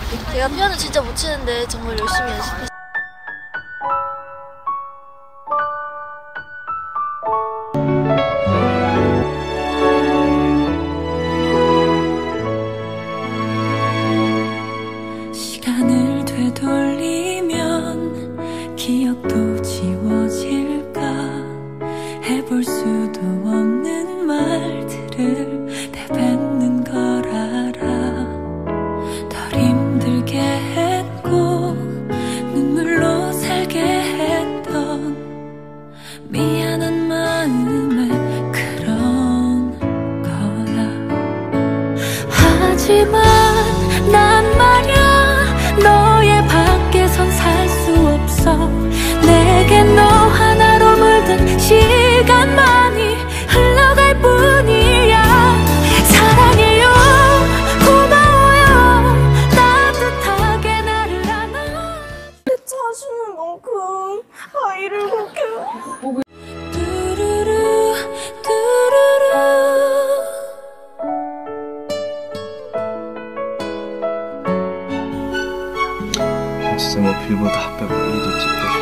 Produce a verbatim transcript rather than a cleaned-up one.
제가 피아노 진짜 못 치는데 정말 열심히 연습했어요. 시간을 되돌리면 기억도 지워질까. 해볼 수도 없는 말들을 내뱉는 걸 알아. 덜 힘들게 했고 눈물로 살게 했던 미안한 마음에 그런 거야. 하지만 난 말야 너의 밖에선 살 수 없어. 내겐 너 하나로 물든 시간만이 흘러갈 뿐이야. 사랑해요, 고마워요, 따뜻하게 나를 안아. 자주는 만큼 아이를 그렇게. 뚜루루 뚜루루. 진짜 뭐 빌보드 핫백 일 위 찍고